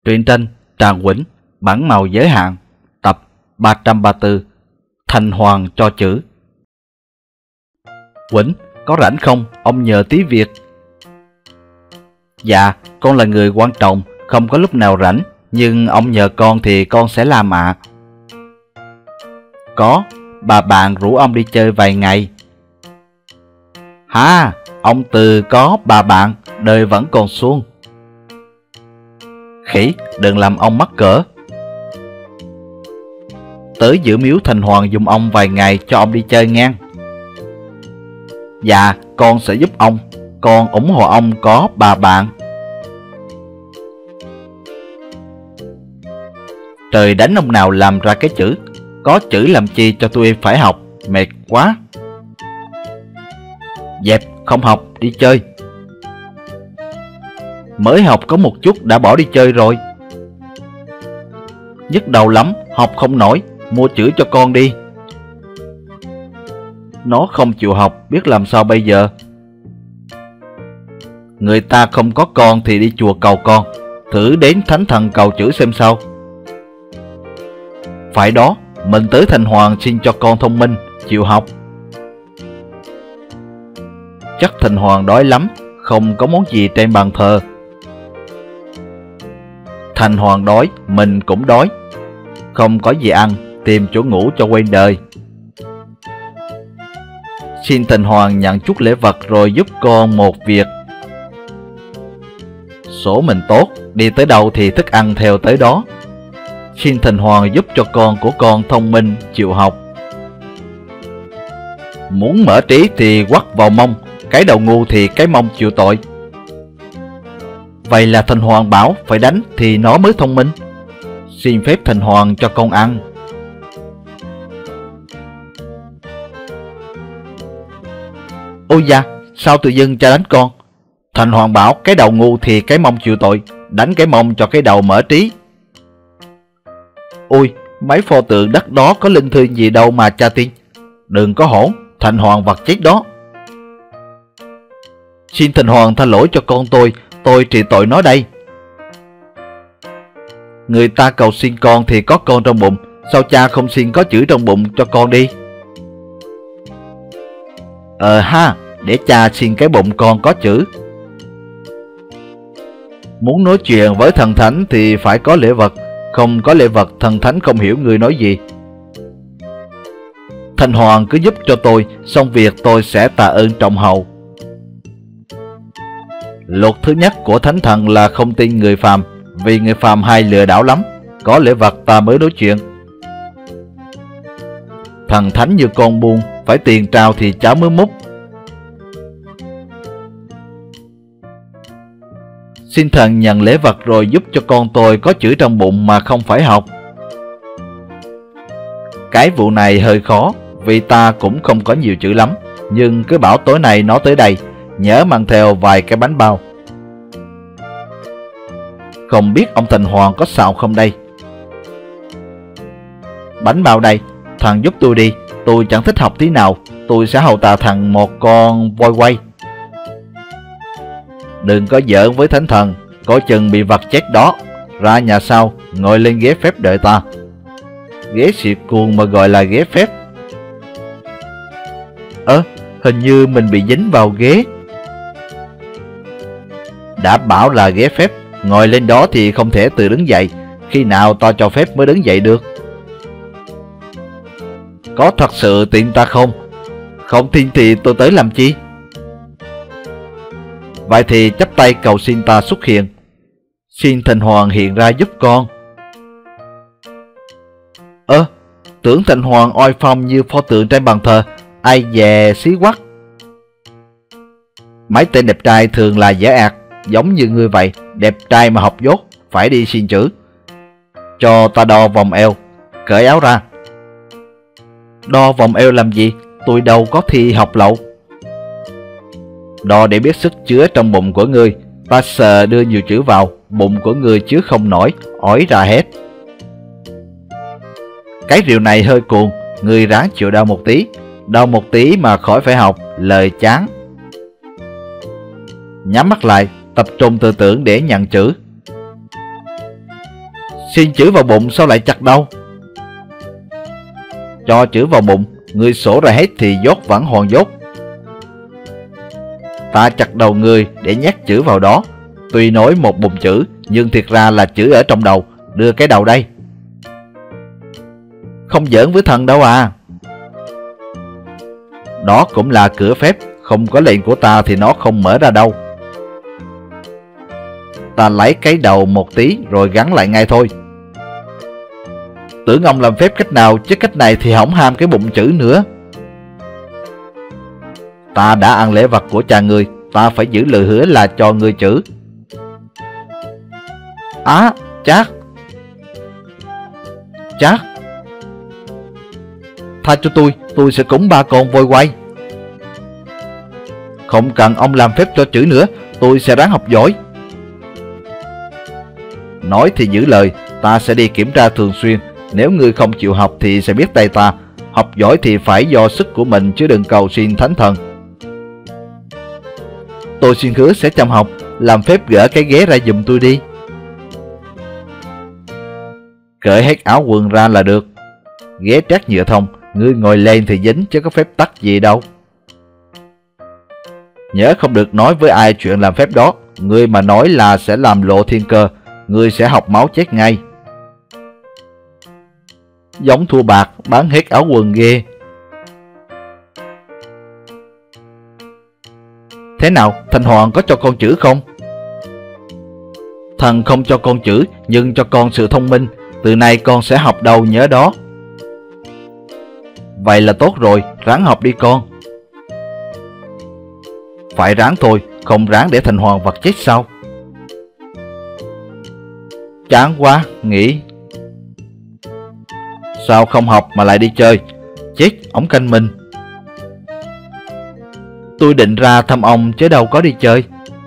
Truyện tranh Tràng Quỳnh, bản màu giới hạn, tập 334, Thành Hoàng cho chữ. Quỳnh, có rảnh không? Ông nhờ tí việc. Dạ, con là người quan trọng, không có lúc nào rảnh, nhưng ông nhờ con thì con sẽ làm ạ. Có, bà bạn rủ ông đi chơi vài ngày. Hả, ông Từ có bà bạn, đời vẫn còn suông. Khỉ, đừng làm ông mắc cỡ. Tới giữ miếu Thành Hoàng dùng ông vài ngày cho ông đi chơi ngang. Dạ, con sẽ giúp ông, con ủng hộ ông có bà bạn. Trời đánh ông nào làm ra cái chữ, có chữ làm chi cho tôi phải học, mệt quá. Dẹp, không học, đi chơi. Mới học có một chút đã bỏ đi chơi rồi. Nhức đầu lắm, học không nổi, mua chữ cho con đi. Nó không chịu học, biết làm sao bây giờ. Người ta không có con thì đi chùa cầu con, thử đến thánh thần cầu chữ xem sao. Phải đó, mình tới Thành Hoàng xin cho con thông minh, chịu học. Chắc Thành Hoàng đói lắm, không có món gì trên bàn thờ. Thành Hoàng đói, mình cũng đói. Không có gì ăn, tìm chỗ ngủ cho quên đời. Xin Thành Hoàng nhận chút lễ vật rồi giúp con một việc. Số mình tốt, đi tới đâu thì thức ăn theo tới đó. Xin Thành Hoàng giúp cho con của con thông minh, chịu học. Muốn mở trí thì quắt vào mông, cái đầu ngu thì cái mông chịu tội. Vậy là Thành Hoàng bảo phải đánh thì nó mới thông minh. Xin phép Thành Hoàng cho con ăn. Ôi da, sao tự dưng cha đánh con? Thành Hoàng bảo cái đầu ngu thì cái mông chịu tội, đánh cái mông cho cái đầu mở trí. Ôi, mấy pho tượng đất đó có linh thiêng gì đâu mà cha tin. Đừng có hỗn, Thành Hoàng vật chết đó. Xin Thành Hoàng tha lỗi cho con tôi trị tội nó đây. Người ta cầu xin con thì có con trong bụng, sao cha không xin có chữ trong bụng cho con đi? Ha, để cha xin cái bụng con có chữ. Muốn nói chuyện với thần thánh thì phải có lễ vật, không có lễ vật thần thánh không hiểu người nói gì. Thành Hoàng cứ giúp cho tôi, xong việc tôi sẽ tạ ơn trọng hậu. Luật thứ nhất của thánh thần là không tin người phàm, vì người phàm hay lừa đảo lắm, có lễ vật ta mới nói chuyện. Thần thánh như con buôn, phải tiền trao thì cháu mới múc. Xin thần nhận lễ vật rồi giúp cho con tôi có chữ trong bụng mà không phải học. Cái vụ này hơi khó, vì ta cũng không có nhiều chữ lắm, nhưng cứ bảo tối nay nó tới đây, nhớ mang theo vài cái bánh bao. Không biết ông Thành Hoàng có xạo không đây? Bánh bao đây, thằng giúp tôi đi, tôi chẳng thích học tí nào, tôi sẽ hầu tạ thằng một con voi quay. Đừng có giỡn với thánh thần, có chừng bị vật chết đó. Ra nhà sau, ngồi lên ghế phép đợi ta. Ghế xịt cuồng mà gọi là ghế phép. Hình như mình bị dính vào ghế. Đã bảo là ghế phép, ngồi lên đó thì không thể tự đứng dậy, khi nào ta cho phép mới đứng dậy được. Có thật sự tin ta không? Không tin thì tôi tới làm chi? Vậy thì chắp tay cầu xin ta xuất hiện. Xin Thành Hoàng hiện ra giúp con. Tưởng Thành Hoàng oai phong như pho tượng trên bàn thờ, ai dè xí quắc. Mấy tên đẹp trai thường là dễ ạt, giống như ngươi vậy, đẹp trai mà học dốt, phải đi xin chữ. Cho ta đo vòng eo, cởi áo ra. Đo vòng eo làm gì? Tôi đâu có thi học lậu. Đo để biết sức chứa trong bụng của ngươi, ta sờ đưa nhiều chữ vào, bụng của ngươi chứa không nổi, ói ra hết. Cái rượu này hơi cuồng, ngươi ráng chịu đau một tí mà khỏi phải học, lời chán. Nhắm mắt lại, tập trung tư tưởng để nhận chữ. Xin chữ vào bụng sao lại chặt đâu? Cho chữ vào bụng, ngươi sổ ra hết thì dốt vẫn hoàn dốt. Ta chặt đầu ngươi để nhét chữ vào đó. Tuy nói một bụng chữ, nhưng thiệt ra là chữ ở trong đầu. Đưa cái đầu đây. Không giỡn với thần đâu à. Đó cũng là cửa phép, không có lệnh của ta thì nó không mở ra đâu. Ta lấy cái đầu một tí rồi gắn lại ngay thôi. Tưởng ông làm phép cách nào, chứ cách này thì hỏng ham cái bụng chữ nữa. Ta đã ăn lễ vật của cha ngươi, ta phải giữ lời hứa là cho ngươi chữ. Á, Trác. Trác, tha cho tôi sẽ cúng 3 con voi quay. Không cần ông làm phép cho chữ nữa, tôi sẽ ráng học giỏi. Nói thì giữ lời, ta sẽ đi kiểm tra thường xuyên. Nếu ngươi không chịu học thì sẽ biết tay ta. Học giỏi thì phải do sức của mình chứ đừng cầu xin thánh thần. Tôi xin hứa sẽ chăm học. Làm phép gỡ cái ghế ra giùm tôi đi. Cởi hết áo quần ra là được. Ghế trát nhựa thông, ngươi ngồi lên thì dính chứ có phép tắc gì đâu. Nhớ không được nói với ai chuyện làm phép đó. Ngươi mà nói là sẽ làm lộ thiên cơ, ngươi sẽ học máu chết ngay. Giống thua bạc, bán hết áo quần ghê. Thế nào, Thành Hoàng có cho con chữ không? Thần không cho con chữ, nhưng cho con sự thông minh. Từ nay con sẽ học đâu nhớ đó. Vậy là tốt rồi, ráng học đi con. Phải ráng thôi, không ráng để Thành Hoàng vật chết sao? Chán quá, nghỉ. Sao không học mà lại đi chơi? Chết, ổng canh mình. Tôi định ra thăm ông chứ đâu có đi chơi.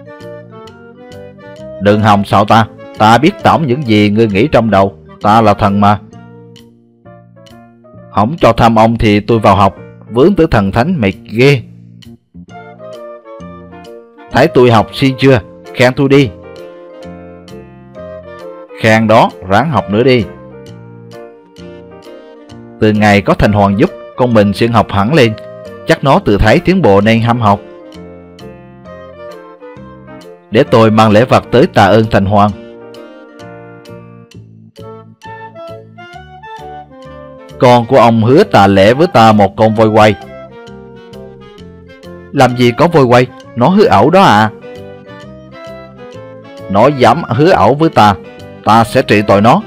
Đừng hòng sợ ta. Ta biết tổng những gì ngươi nghĩ trong đầu. Ta là thần mà. Không cho thăm ông thì tôi vào học. Vướng tới thần thánh mệt ghê. Thấy tôi học xin chưa? Khen tôi đi. Khen đó, ráng học nữa đi. Từ ngày có Thành Hoàng giúp, con mình sẽ học hẳn lên. Chắc nó tự thấy tiến bộ nên ham học. Để tôi mang lễ vật tới tạ ơn Thành Hoàng. Con của ông hứa tạ lễ với ta một con voi quay. Làm gì có voi quay, nó hứa ẩu đó à. Nó dám hứa ẩu với ta, ta sẽ trị tội nó.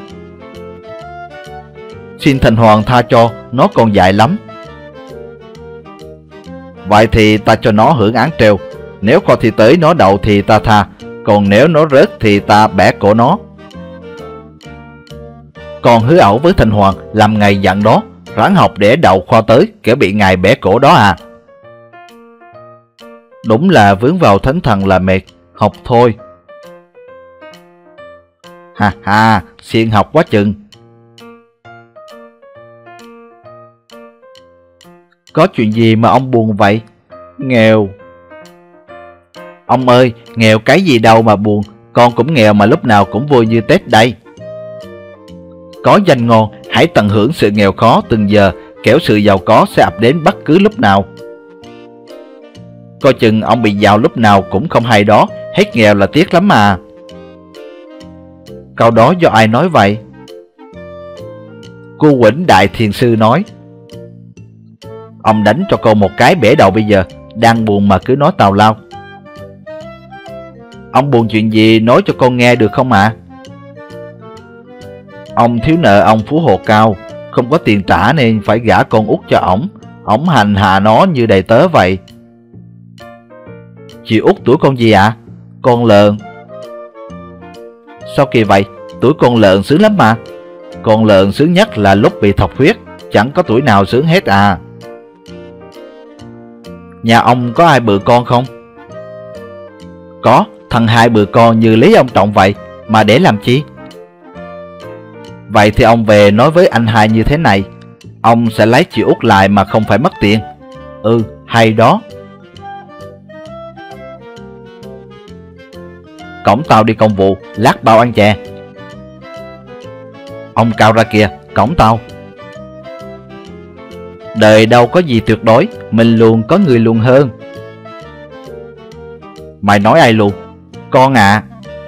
Xin Thành Hoàng tha cho, nó còn dại lắm. Vậy thì ta cho nó hưởng án treo. Nếu kho thi tới nó đậu thì ta tha. Còn nếu nó rớt thì ta bẻ cổ nó. Còn hứa ẩu với Thành Hoàng làm ngày dặn đó. Ráng học để đậu khoa tới, kẻo bị ngài bẻ cổ đó à. Đúng là vướng vào thánh thần là mệt. Học thôi. Ha ha, siêng học quá chừng. Có chuyện gì mà ông buồn vậy? Nghèo. Ông ơi, nghèo cái gì đâu mà buồn. Con cũng nghèo mà lúc nào cũng vui như Tết đây. Có danh ngon, hãy tận hưởng sự nghèo khó từng giờ, kẻo sự giàu có sẽ ập đến bất cứ lúc nào. Coi chừng ông bị giàu lúc nào cũng không hay đó. Hết nghèo là tiếc lắm mà. Câu đó do ai nói vậy? Cô Quỳnh Đại Thiền Sư nói. Ông đánh cho con một cái bể đầu bây giờ. Đang buồn mà cứ nói tào lao. Ông buồn chuyện gì nói cho con nghe được không ạ? Ông thiếu nợ ông Phú Hộ Cao, không có tiền trả nên phải gả con út cho ổng. Ổng hành hạ nó như đầy tớ vậy. Chị út tuổi con gì ạ? Con lợn. Sao kỳ vậy? Tuổi con lợn sướng lắm mà. Con lợn sướng nhất là lúc bị thọc huyết. Chẳng có tuổi nào sướng hết à. Nhà ông có ai bự con không? Có, thằng hai bự con như lấy ông Trọng vậy. Mà để làm chi? Vậy thì ông về nói với anh hai như thế này. Ông sẽ lấy chị út lại mà không phải mất tiền. Ừ, hay đó. Cổng tao đi công vụ, lát bao ăn chè. Ông cao ra kìa, cõng tao. Đời đâu có gì tuyệt đối, mình luôn có người luôn hơn. Mày nói ai luôn? Con à.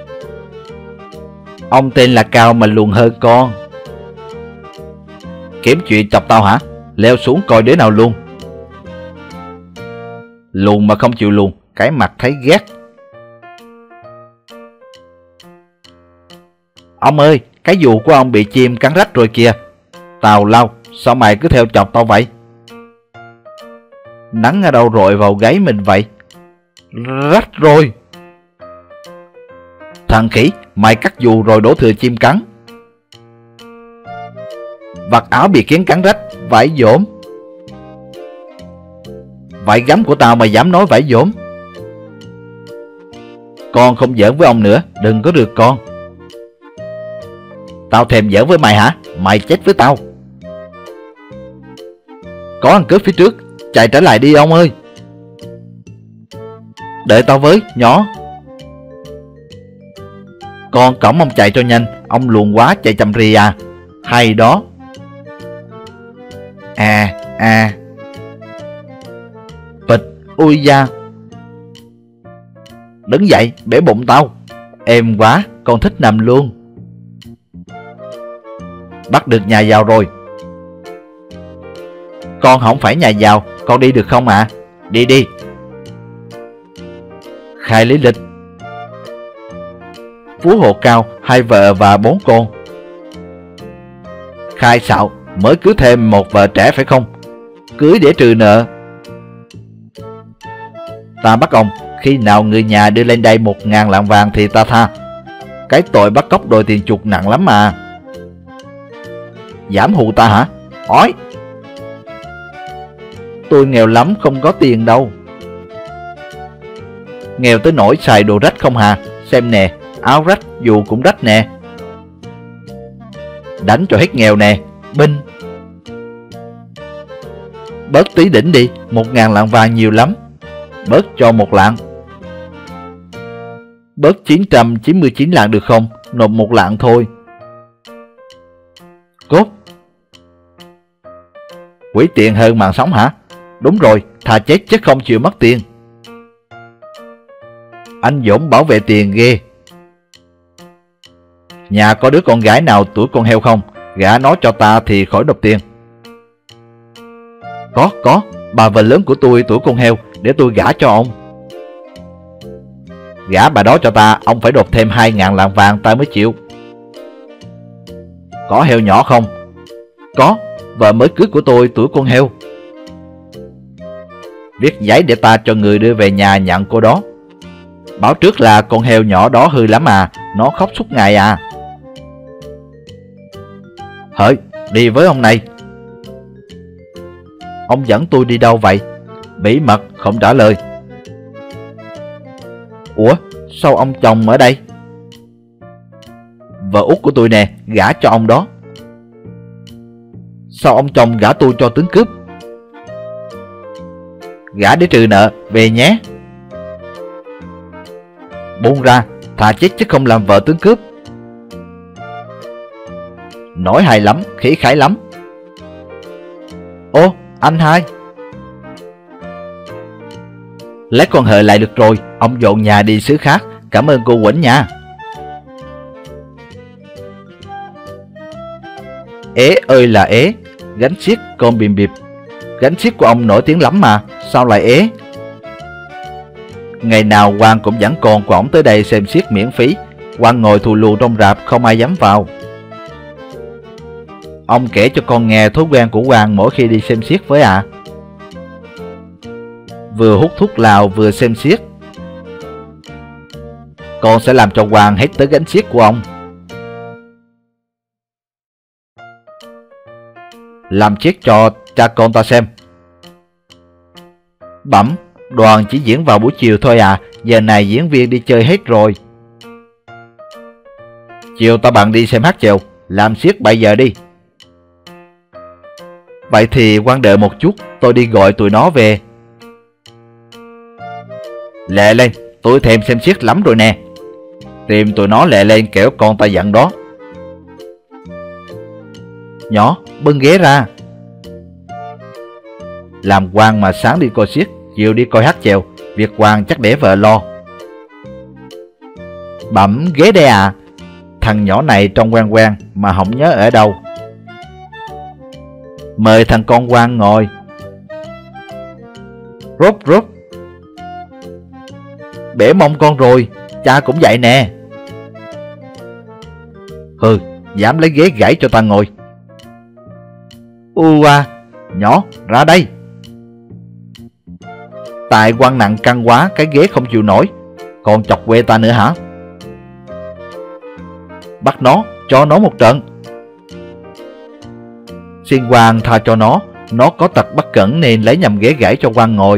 Ông tên là Cao mà luôn hơn con. Kiếm chuyện chọc tao hả? Leo xuống coi đứa nào luôn. Luôn mà không chịu luôn, cái mặt thấy ghét. Ông ơi, cái dù của ông bị chim cắn rách rồi kìa. Tào lao, sao mày cứ theo chọc tao vậy? Nắng ở đâu rọi vào gáy mình vậy? Rách rồi. Thằng khỉ, mày cắt dù rồi đổ thừa chim cắn. Vạt áo bị kiến cắn rách, vải dỗm. Vải gấm của tao mà dám nói vải dỗm. Con không giỡn với ông nữa, đừng có rượt con. Tao thèm giỡn với mày hả? Mày chết với tao. Có ăn cướp phía trước, chạy trở lại đi ông ơi. Đợi tao với, nhỏ. Con cõng ông chạy cho nhanh, ông luồn quá chạy chậm rì à. Hay đó. Bịch, ui da. Đứng dậy, bể bụng tao. Êm quá, con thích nằm luôn. Bắt được nhà giàu rồi. Con không phải nhà giàu, con đi được không ạ? Đi đi. Khai lý lịch. Phú hộ Cao, 2 vợ và 4 con. Khai xạo, mới cưới thêm một vợ trẻ phải không? Cưới để trừ nợ. Ta bắt ông, khi nào người nhà đưa lên đây 1.000 lạng vàng thì ta tha. Cái tội bắt cóc đòi tiền chuộc nặng lắm mà. Giảm hù ta hả? Ói. Tôi nghèo lắm, không có tiền đâu. Nghèo tới nỗi xài đồ rách không hà? Xem nè, áo rách, dù cũng rách nè. Đánh cho hết nghèo nè, binh. Bớt tí đỉnh đi, 1.000 lạng vàng nhiều lắm. Bớt cho 1 lạng. Bớt 999 lạng được không? Nộp 1 lạng thôi. Cốt. Quỷ tiền hơn mạng sống hả? Đúng rồi, thà chết chứ không chịu mất tiền. Anh Dũng bảo vệ tiền ghê. Nhà có đứa con gái nào tuổi con heo không? Gả nó cho ta thì khỏi nộp tiền. Có, bà vợ lớn của tôi tuổi con heo, để tôi gả cho ông. Gả bà đó cho ta, ông phải nộp thêm 2.000 lạng vàng ta mới chịu. Có heo nhỏ không? Có, vợ mới cưới của tôi tuổi con heo. Viết giấy để ta cho người đưa về nhà nhận cô đó. Báo trước là con heo nhỏ đó hư lắm à, nó khóc suốt ngày à. Hỡi, đi với ông này. Ông dẫn tôi đi đâu vậy? Bí mật, không trả lời. Ủa, sao ông chồng ở đây? Vợ út của tôi nè, gả cho ông đó. Sao ông chồng gả tôi cho tướng cướp? Gả để trừ nợ, về nhé. Buông ra, thà chết chứ không làm vợ tướng cướp. Nói hay lắm, khí khái lắm. Ô, anh hai. Lấy con Hợi lại được rồi, ông dọn nhà đi xứ khác. Cảm ơn cô Quỳnh nha. Ế ơi là ế, gánh xiếc con bìm bịp. Gánh xiếc của ông nổi tiếng lắm mà, sao lại ế? Ngày nào Quang cũng dẫn con của ổng tới đây xem xiếc miễn phí. Quang ngồi thù lù trong rạp, không ai dám vào. Ông kể cho con nghe thói quen của Quang mỗi khi đi xem xiếc với ạ. Vừa hút thuốc lào vừa xem xiếc. Con sẽ làm cho Quang hết tới gánh xiếc của ông. Làm xiếc cho cha con ta xem. Bẩm, đoàn chỉ diễn vào buổi chiều thôi à, giờ này diễn viên đi chơi hết rồi. Chiều ta bạn đi xem hát chèo, làm xiếc 7 giờ đi. Vậy thì Quang đợi một chút, tôi đi gọi tụi nó về. Lẹ lên, tôi thèm xem xiếc lắm rồi nè. Tìm tụi nó lẹ lên kẻo con ta giận đó. Nhỏ, bưng ghế ra. Làm quan mà sáng đi coi xiếc, chiều đi coi hát chèo, việc quan chắc để vợ lo. Bẩm ghế đây à. Thằng nhỏ này trông quen quen mà không nhớ ở đâu. Mời thằng con quan ngồi. Rốt rốt. Bể mông con rồi, cha cũng vậy nè. Hừ, dám lấy ghế gãy cho ta ngồi. Nhỏ, ra đây. Tại quan nặng căng quá, cái ghế không chịu nổi. Còn chọc quê ta nữa hả? Bắt nó, cho nó một trận. Xin quan tha cho nó có tật bất cẩn nên lấy nhầm ghế gãy cho quan ngồi.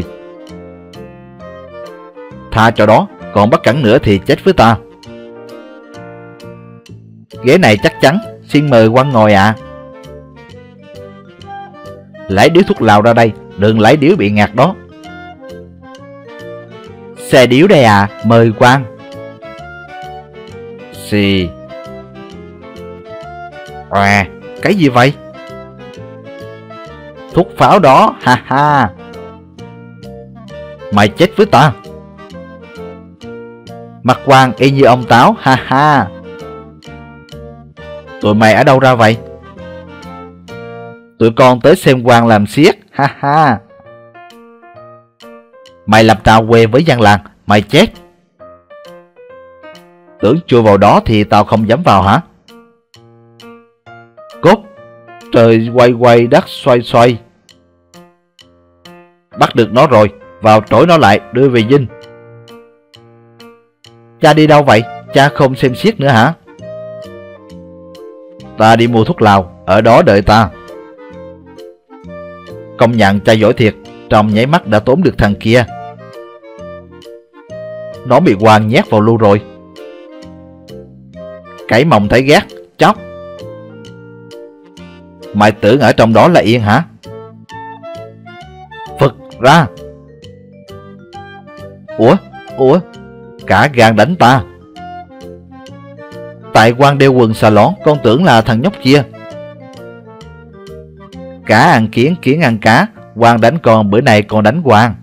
Tha cho đó, còn bất cẩn nữa thì chết với ta. Ghế này chắc chắn, xin mời quan ngồi ạ. Lấy điếu thuốc lào ra đây, đừng lấy điếu bị ngạt đó. Xe điếu đây à, mời quan. Xì. Cái gì vậy? Thuốc pháo đó, ha ha. Mày chết với ta. Mặt quan y như ông táo, ha ha. Tụi mày ở đâu ra vậy? Tụi con tới xem quan làm xiếc, ha ha. Mày làm tao quê với dân làng, mày chết. Tưởng chui vào đó thì tao không dám vào hả? Cốt, trời quay quay đất xoay xoay. Bắt được nó rồi, vào trỗi nó lại, đưa về dinh. Cha đi đâu vậy? Cha không xem xiếc nữa hả? Ta đi mua thuốc lào, ở đó đợi ta. Công nhận cha giỏi thiệt, trong nháy mắt đã tóm được thằng kia. Nó bị quan nhét vào lu rồi. Cẩy mồng thấy ghét, chóc. Mày tưởng ở trong đó là yên hả? Phật ra. Ủa, cả gan đánh ta. Tại quan đeo quần xà lón, con tưởng là thằng nhóc kia. Cá ăn kiến, kiến ăn cá, quan đánh con, bữa nay con đánh quan.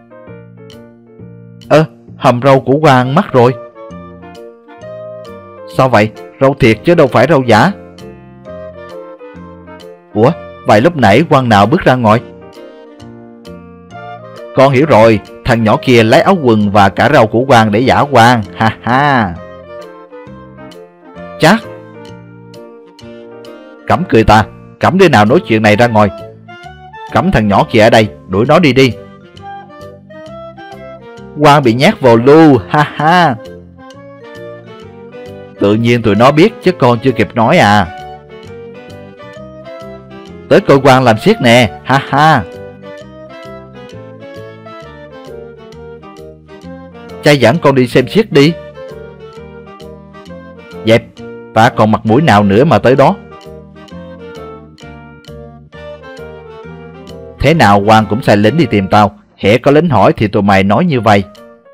Hầm râu của quan mất rồi. Sao vậy? Râu thiệt chứ đâu phải râu giả. Ủa, vậy lúc nãy quan nào bước ra ngoài? Con hiểu rồi, thằng nhỏ kia lấy áo quần và cả râu của quan để giả quan, ha ha. Chắc. Cẩm cười ta, Cẩm đứa nào nói chuyện này ra ngoài. Cẩm thằng nhỏ kia ở đây, đuổi nó đi đi. Quan bị nhát vào lu, ha ha. Tự nhiên tụi nó biết chứ con chưa kịp nói à. Tới cơ quan làm xiếc nè, ha ha. Cha dẫn con đi xem xiếc đi. Dẹp, ta còn mặt mũi nào nữa mà tới đó. Thế nào quan cũng sai lính đi tìm tao. Hễ có lính hỏi thì tụi mày nói như vậy.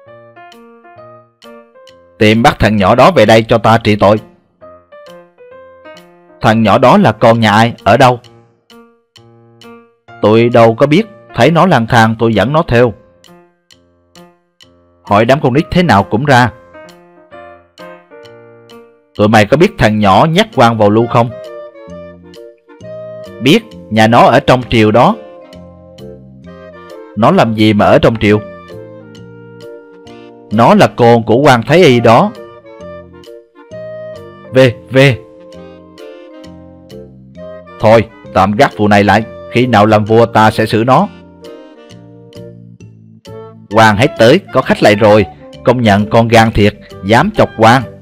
Tìm bắt thằng nhỏ đó về đây cho ta trị tội. Thằng nhỏ đó là con nhà ai, ở đâu? Tụi đâu có biết, thấy nó lang thang tôi dẫn nó theo. Hỏi đám con nít thế nào cũng ra. Tụi mày có biết thằng nhỏ nhát quan vào lu không? Biết, nhà nó ở trong triều đó. Nó làm gì mà ở trong triều? Nó là con của quan Thái Y đó. Về. Thôi, tạm gác vụ này lại. Khi nào làm vua ta sẽ xử nó. Quan hết tới, có khách lại rồi. Công nhận con gan thiệt, dám chọc quan.